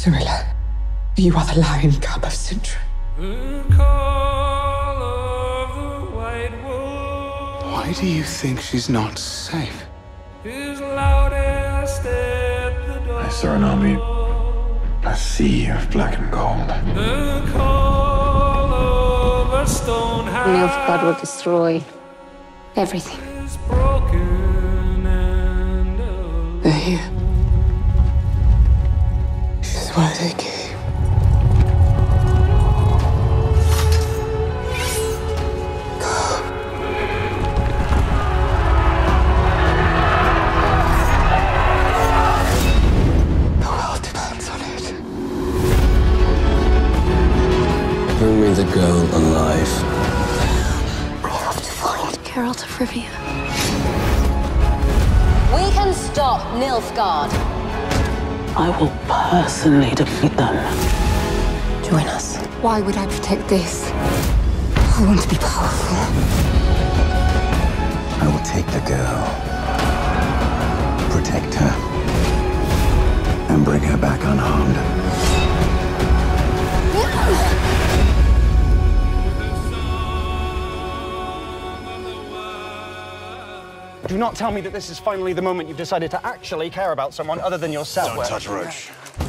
Cyrilla, you are the lion cub of Sintra. Why do you think she's not safe? I saw an army, a sea of black and gold. Nilfgaard will destroy everything. They're here. This is why they came. Bring me the girl alive. I have to find Geralt of Rivia. We can stop Nilfgaard. I will personally defeat them. Join us. Why would I protect this? I want to be powerful. I will take the girl, protect her, and bring her back unharmed. Do not tell me that this is finally the moment you've decided to actually care about someone other than yourself. Don't touch Roach.